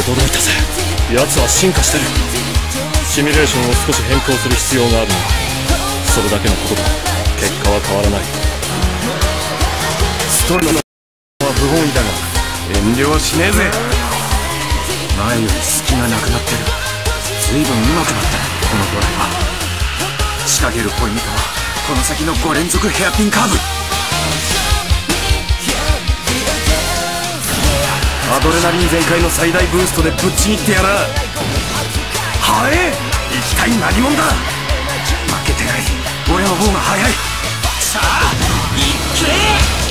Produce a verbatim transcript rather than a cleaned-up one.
驚いたぜ。奴は進化してる。シミュレーションを少し変更する必要があるのはそれだけのことだ。結果は変わらない。 ストレートは不本意だが遠慮はしねえぜ。前より隙がなくなってる。随分上手くなったこのドライバー。仕掛けるポイントはこの先のご連続ヘアピンカーブ。アドレナリン全開の最大ブーストでぶっちぎってやら。はえ、一体何者だ。負けてない。俺の方が速い。さあいっけー。